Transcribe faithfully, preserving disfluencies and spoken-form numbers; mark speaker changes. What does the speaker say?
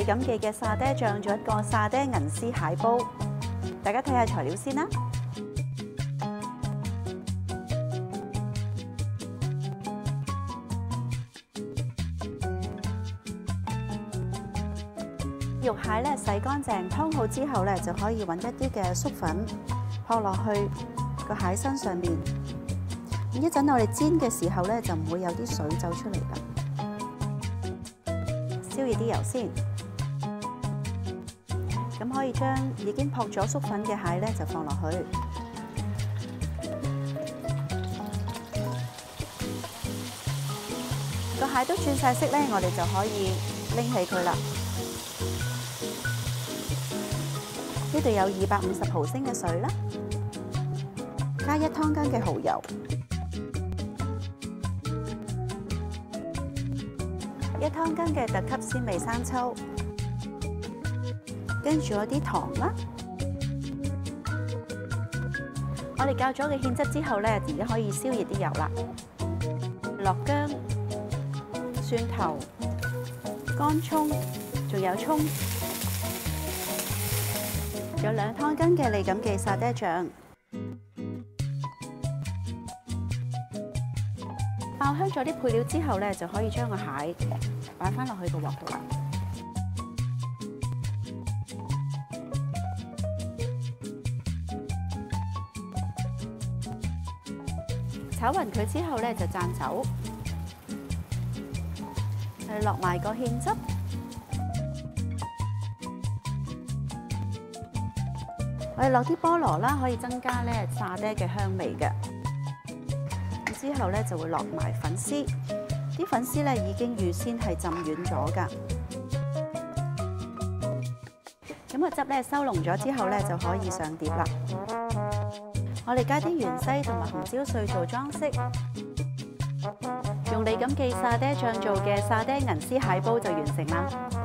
Speaker 1: 錦記嘅沙爹醬做一個沙爹銀絲蟹煲。大家睇下材料先啦。肉蟹咧洗乾淨，湯好之後咧就可以揾一啲嘅粟粉撲落去個蟹身上面。咁一陣我哋煎嘅時候咧就唔會有啲水走出嚟㗎。燒熱啲油先，咁可以將已經撲咗粟粉嘅蟹咧就放落去。個蟹都轉晒色咧，我哋就可以拎起佢啦。呢度有二百五十毫升嘅水啦，加一湯羹嘅蠔油，一湯羹嘅特級鮮味生抽，跟住有啲糖啦。我哋較咗嘅芡汁之後咧，而家可以燒熱啲油啦，落薑、蒜頭、乾葱，仲有葱。有兩湯羹嘅利錦記沙爹醬，爆香咗啲配料之後咧，就可以將個蟹擺翻落去個鑊度啦。炒勻佢之後咧，就灒酒，誒落埋個芡汁。我哋落啲菠蘿啦，可以增加咧沙爹嘅香味嘅。之後咧就會落埋粉絲，啲粉絲咧已經預先係浸軟咗㗎。咁個汁咧收濃咗之後咧就可以上碟啦。我哋加啲芫茜同埋紅椒碎做裝飾，用利錦記沙爹醬做嘅沙爹銀絲蟹煲就完成啦。